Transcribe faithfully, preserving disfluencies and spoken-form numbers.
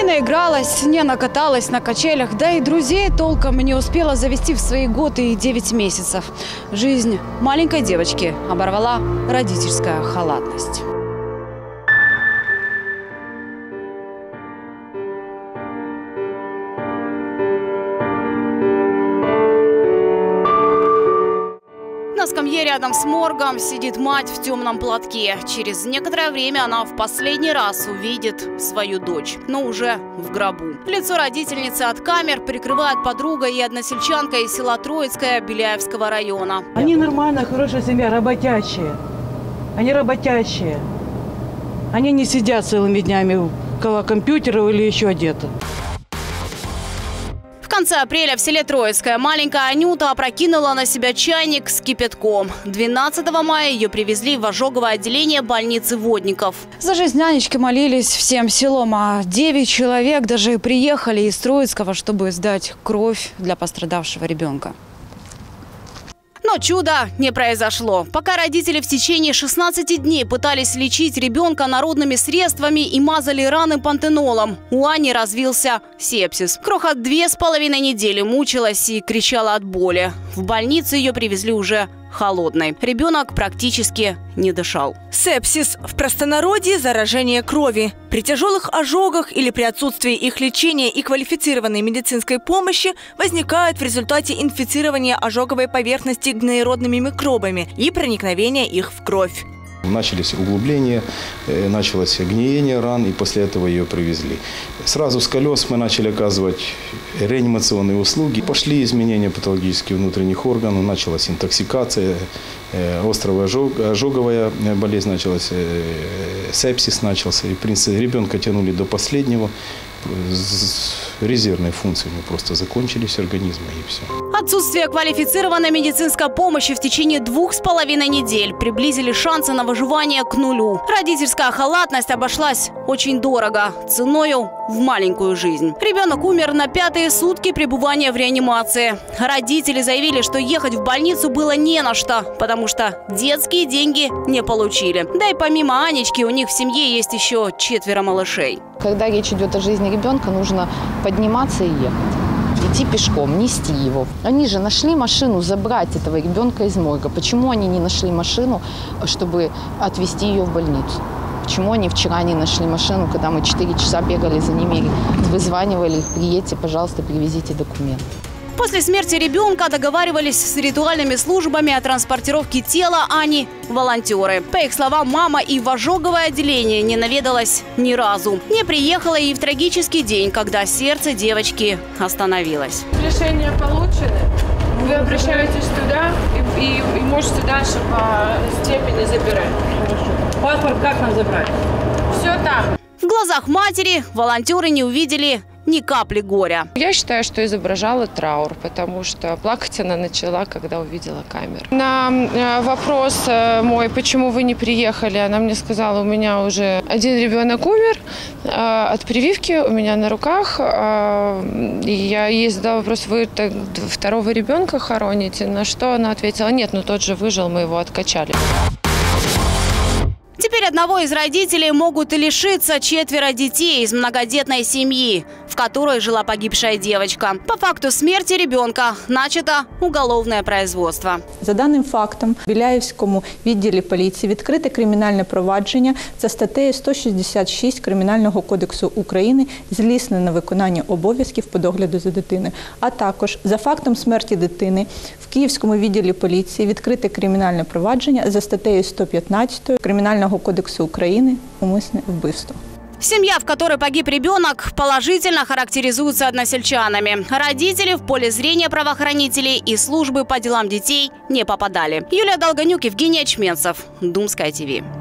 наигралась, не накаталась на качелях, да и друзей толком не успела завести в свои годы и девять месяцев. Жизнь маленькой девочки оборвала родительская халатность. На скамье рядом с моргом сидит мать в темном платке. Через некоторое время она в последний раз увидит свою дочь, но уже в гробу. Лицо родительницы от камер прикрывает подруга и односельчанка из села Троицкое Беляевского района. Они нормальная, хорошая семья, работящие. Они работящие. Они не сидят целыми днями около компьютера или еще где-то. В конце апреля в селе Троицкое маленькая Анюта опрокинула на себя чайник с кипятком. двенадцатого мая ее привезли в ожоговое отделение больницы Водников. За жизнь нянечки молились всем селом, а девять человек даже приехали из Троицкого, чтобы сдать кровь для пострадавшего ребенка. Но чуда не произошло. Пока родители в течение шестнадцати дней пытались лечить ребенка народными средствами и мазали раны пантенолом, у Ани развился сепсис. Кроха две с половиной недели мучилась и кричала от боли. В больницу ее привезли уже холодной. Ребенок практически не дышал. Сепсис – в простонародье заражение крови. При тяжелых ожогах или при отсутствии их лечения и квалифицированной медицинской помощи возникает в результате инфицирования ожоговой поверхности гноеродными микробами и проникновения их в кровь. Начались углубления, началось гниение ран, и после этого ее привезли. Сразу с колес мы начали оказывать реанимационные услуги. Пошли изменения патологических внутренних органов, началась интоксикация, острая ожоговая болезнь началась, сепсис начался. И, в принципе, ребенка тянули до последнего. Резервные функции мы просто закончились организма, и все. Отсутствие квалифицированной медицинской помощи в течение двух с половиной недель приблизили шансы на выживание к нулю. Родительская халатность обошлась очень дорого, ценою в маленькую жизнь. Ребенок умер на пятые сутки пребывания в реанимации. Родители заявили, что ехать в больницу было не на что, потому что детские деньги не получили. Да и помимо Анечки у них в семье есть еще четверо малышей. Когда речь идет о жизни ребенка, нужно подниматься и ехать. Идти пешком, нести его. Они же нашли машину забрать этого ребенка из морга. Почему они не нашли машину, чтобы отвезти ее в больницу? Почему они вчера не нашли машину, когда мы четыре часа бегали за ними, вызванивали, приедьте, пожалуйста, привезите документы. После смерти ребенка договаривались с ритуальными службами о транспортировке тела Ани волонтеры. По их словам, мама и в ожоговое отделение не наведалась ни разу. Не приехала и в трагический день, когда сердце девочки остановилось. Решения получены. Вы обращаетесь туда и, и, и можете дальше по степени забирать. Паспорт как нам забрать? Все там. В глазах матери волонтеры не увидели ни капли горя. Я считаю, что изображала траур, потому что плакать она начала, когда увидела камеру. На вопрос мой, почему вы не приехали, она мне сказала, у меня уже один ребенок умер от прививки, у меня на руках. И я ей задала вопрос, вы второго ребенка хороните? На что она ответила, нет, ну тот же выжил, мы его откачали. Теперь одного из родителей могут и лишиться четверо детей из многодетной семьи, в которой жила погибшая девочка. По факту смерти ребенка начато уголовное производство. За даним фактом, в Біляївському відділі поліції відкрите кримінальне провадження за статтею сто шістдесят шість Кримінального кодексу України злісне на виконання обов'язків по догляду за дитиною. А також за фактом смерті дитини в Київському відділі поліції відкрите кримінальне провадження за статтею сто п'ятнадцять Кримінального кодексу України «Умисне вбивство». Семья, в которой погиб ребенок, положительно характеризуется односельчанами. Родители в поле зрения правоохранителей и службы по делам детей не попадали. Юлия Долгонюк, Евгений Очменцев, Думское ТВ.